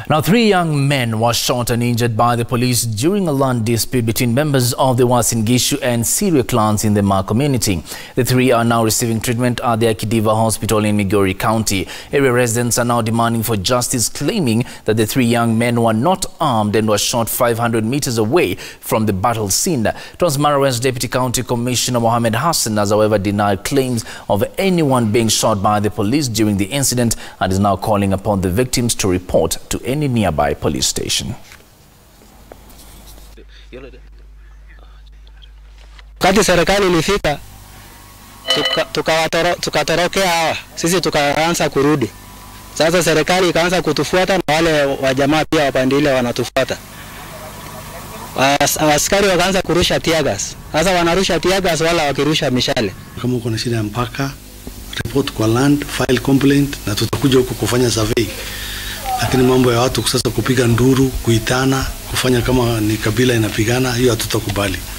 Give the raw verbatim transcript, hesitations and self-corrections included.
Now, three young men were shot and injured by the police during a land dispute between members of the Uasin Gishu and Siria clans in the Ma community. The three are now receiving treatment at the Akidiva Hospital in Migori County. Area residents are now demanding for justice, claiming that the three young men were not armed and were shot five hundred meters away from the battle scene. Transmara West Deputy County Commissioner Mohammed Hassan has, however, denied claims of anyone being shot by the police during the incident and is now calling upon the victims to report to any nearby police station. Wakati serikali ilifika tukawatorokea tuka tuka hawa, sisi tukaanza kurudi. Sasa serikali ikaanza kutufuata na wale wa jamaa pia wapandile wanatufuata. Askari wakaanza kurusha tear gas. Sasa wanarusha tear gas wala wakirusha mishale. Kama uko na shida ya mpaka, report kwa land, file complaint na tutakuja huko kufanya survey. Lakini mambo ya watu sasa kupiga nduru, kuitana, kufanya kama ni kabila inapigana, hiyo hatutakubali.